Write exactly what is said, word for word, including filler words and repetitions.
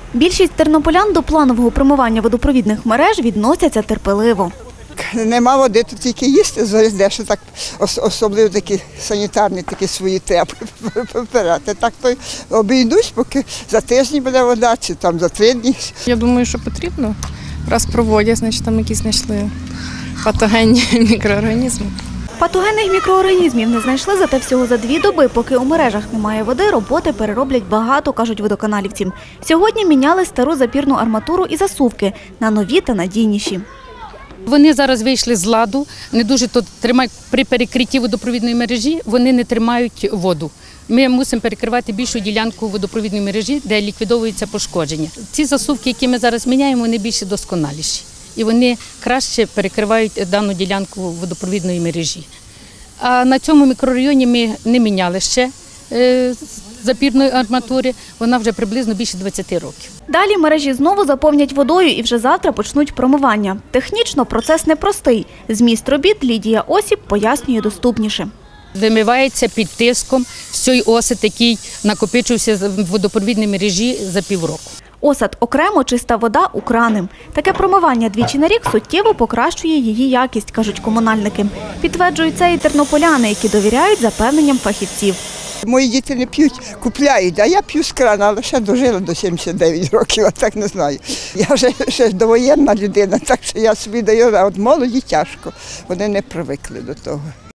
Більшість тернополян до планового промивання водопровідних мереж відносяться терпеливо. Нема води, то тільки їсти зайдеш, так особливо такі санітарні такі свої треба попирати. Так то обійдусь, поки за тиждень буде вода, чи там за три дні. Я думаю, що потрібно. Раз проводять, значить там якісь знайшли патогенні мікроорганізми. Патогенних мікроорганізмів не знайшли, зате всього за дві доби, поки у мережах немає води, роботи перероблять багато, кажуть водоканалівці. Сьогодні міняли стару запірну арматуру і засувки на нові та надійніші. Вони зараз вийшли з ладу, не дуже тут тримають при перекритті водопровідної мережі, вони не тримають воду. Ми мусимо перекривати більшу ділянку водопровідної мережі, де ліквідовуються пошкодження. Ці засувки, які ми зараз міняємо, вони більш досконаліші. І вони краще перекривають дану ділянку водопровідної мережі. А на цьому мікрорайоні ми не міняли ще запірної арматури, вона вже приблизно більше двадцяти років. Далі мережі знову заповнять водою і вже завтра почнуть промивання. Технічно процес непростий. Зміст робіт Лідія Осіп пояснює доступніше. Вимивається під тиском всій осад, який накопичився в водопровідній мережі за півроку. Осад – окремо, чиста вода у крани. Таке промивання двічі на рік суттєво покращує її якість, кажуть комунальники. Підтверджують це і тернополяни, які довіряють запевненням фахівців. Мої діти не п'ють, купляють, а я п'ю з крана, але ще дожила до сімдесят дев'ять років, а так не знаю. Я вже ще довоєнна людина, так що я собі даю, а от молоді тяжко, вони не привикли до того.